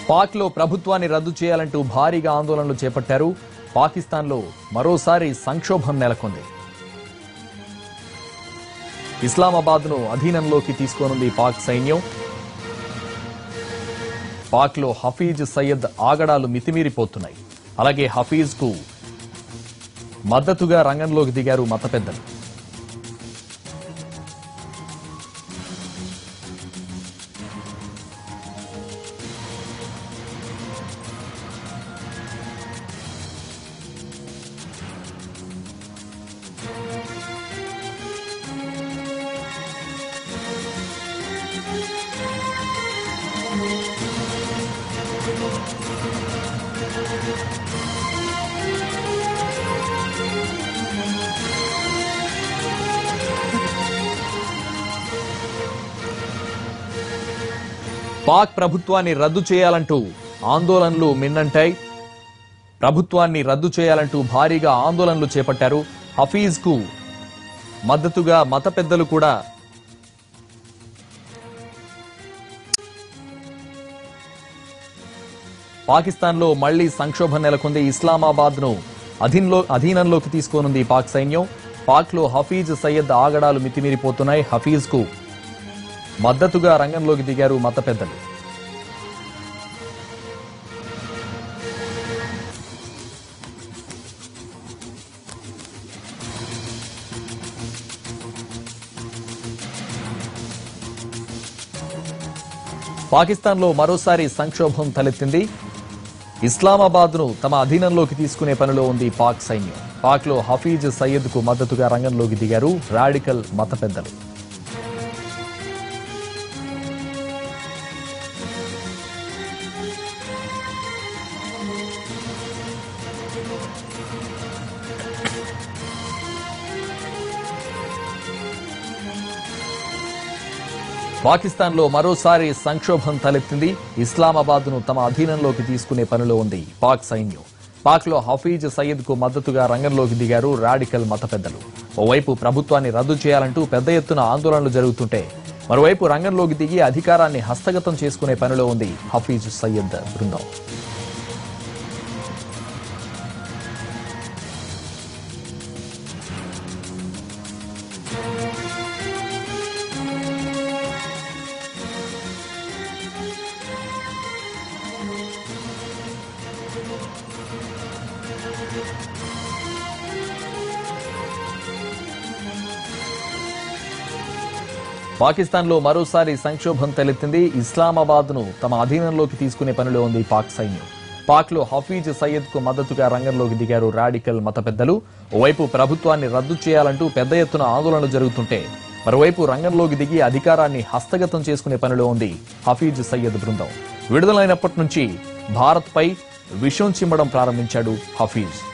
పాక్లో ప్రభుత్వాన్ని రద్దు చేయాలంటూ భారీగా ఆందోళనలు చేపట్టారు. పాకిస్తాన్లో మరోసారి సంక్షోభం నెలకొంది. ఇస్లామాబాద్ను అధీనంలోకి తీసుకోనుంది పాక్ సైన్యం. పాక్లో హఫీజ్ సయ్యద్ ఆగడాలు మితిమీరిపోతున్నాయి. అలాగే హఫీజ్కు మద్దతుగా రంగంలోకి దిగారు మత పెద్దలు. పాక్ ప్రభుత్వాన్ని రద్దు చేయాలంటూ ఆందోళనలు మిన్నంటాయి. ప్రభుత్వాన్ని రద్దు చేయాలంటూ భారీగా ఆందోళనలు చేపట్టారు. హఫీజ్ కు మద్దతుగా మత పెద్దలు కూడా పాకిస్తాన్లో మళ్లీ సంక్షోభం నెలకొంది. ఇస్లామాబాద్ ను అధీనంలోకి తీసుకోనుంది పాక్ సైన్యం. పాక్లో హఫీజ్ సయ్యద్ ఆగడాలు మితిమీరిపోతున్నాయి. హఫీజ్ కు మద్దతుగా రంగంలోకి దిగారు మత పెద్దలు. పాకిస్తాన్లో మరోసారి సంక్షోభం తలెత్తింది. ఇస్లామాబాద్ ను తమ అధీనంలోకి తీసుకునే పనిలో ఉంది పాక్ సైన్యం. పాక్లో హఫీజ్ సయ్యద్ కు మద్దతుగా రంగంలోకి దిగారు రాడికల్ మత పెద్దలు. పాకిస్తాన్లో మరోసారి సంక్షోభం తలెత్తింది. ఇస్లామాబాద్ ను తమ అధీనంలోకి తీసుకునే పనిలో ఉంది పాక్ సైన్యం. పాక్లో హఫీజ్ సయ్యద్ కు మద్దతుగా రంగంలోకి దిగారు రాడికల్ మత పెద్దలు. ఓవైపు ప్రభుత్వాన్ని రద్దు చేయాలంటూ పెద్ద ఎత్తున ఆందోళనలు జరుగుతుంటే, మరోవైపు రంగంలోకి దిగి అధికారాన్ని హస్తగతం చేసుకునే పనిలో ఉంది హఫీజ్ సయ్యద్ బృందం. పాకిస్తాన్లో మరోసారి సంక్షోభం తలెత్తింది. ఇస్లామాబాద్ ను తమ అధీనంలోకి తీసుకునే పనిలో ఉంది పాక్ సైన్యం. పాక్లో హఫీజ్ సయ్యద్ కు మద్దతుగా రంగంలోకి దిగారు రాడికల్ మత పెద్దలు. ఓవైపు ప్రభుత్వాన్ని రద్దు చేయాలంటూ పెద్ద ఎత్తున ఆందోళనలు జరుగుతుంటే, మరోవైపు రంగంలోకి దిగి అధికారాన్ని హస్తగతం చేసుకునే పనిలో ఉంది హఫీజ్ సయ్యద్ బృందం. విడుదలైనప్పటి నుంచి భారత్పై విషం చిమ్మడం ప్రారంభించాడు హఫీజ్.